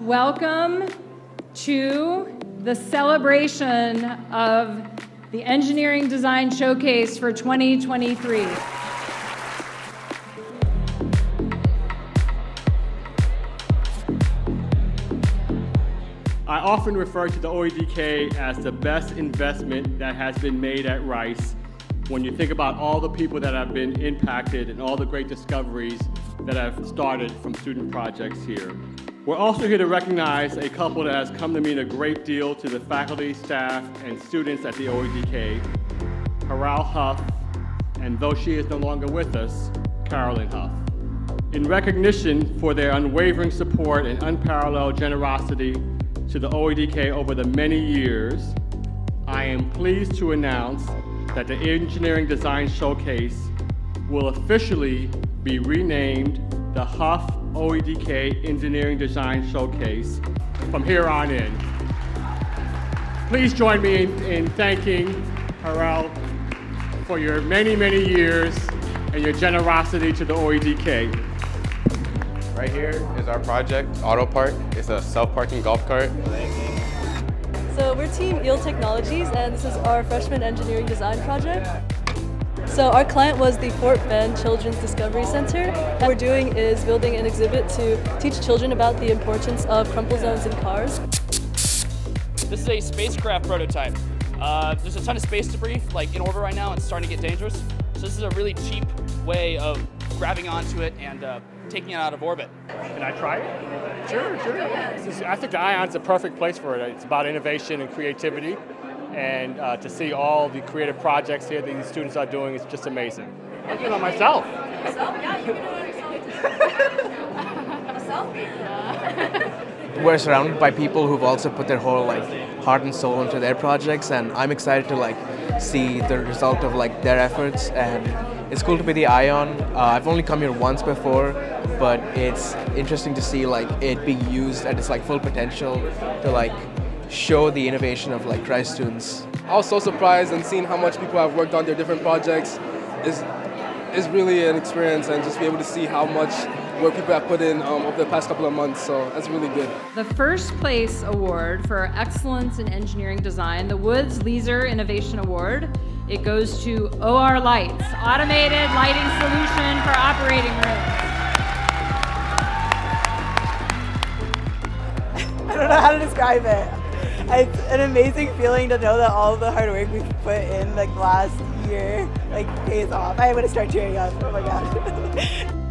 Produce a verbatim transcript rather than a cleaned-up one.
Welcome to the celebration of the Engineering Design Showcase for twenty twenty-three. I often refer to the O E D K as the best investment that has been made at Rice when you think about all the people that have been impacted and all the great discoveries that have started from student projects here. We're also here to recognize a couple that has come to mean a great deal to the faculty, staff, and students at the O E D K, Harrell Huff, and though she is no longer with us, Carolyn Huff. In recognition for their unwavering support and unparalleled generosity to the O E D K over the many years, I am pleased to announce that the Engineering Design Showcase will officially be renamed the Huff O E D K Engineering Design Showcase from here on in. Please join me in, in thanking Harrell for your many, many years and your generosity to the O E D K. Right here is our project, Auto Park. It's a self-parking golf cart. So we're Team E E L Technologies, and this is our freshman engineering design project. So our client was the Fort Bend Children's Discovery Center. What we're doing is building an exhibit to teach children about the importance of crumple zones in cars. This is a spacecraft prototype. Uh, there's a ton of space debris like in orbit right now. It's starting to get dangerous. So this is a really cheap way of grabbing onto it and uh, taking it out of orbit. Can I try it? Sure, sure. This is, I think the Ion's a perfect place for it. It's about innovation and creativity, and uh, to see all the creative projects here that these students are doing is just amazing. I'm doing it myself. Yourself? Yeah, you can do it yourself. We're surrounded by people who've also put their whole like heart and soul into their projects, and I'm excited to like see the result of like their efforts. And it's cool to be the Ion. Uh, I've only come here once before, but it's interesting to see like it being used at its like full potential to like show the innovation of like Rice students. I was so surprised, and seeing how much people have worked on their different projects is is really an experience, and just be able to see how much work people have put in um, over the past couple of months, so that's really good. The first place award for excellence in engineering design, the Woods Leaser Innovation Award, it goes to O R Lights, automated lighting solution for operating rooms. I don't know how to describe it. It's an amazing feeling to know that all of the hard work we've put in like last year like pays off. I'm gonna start cheering up. Oh my god.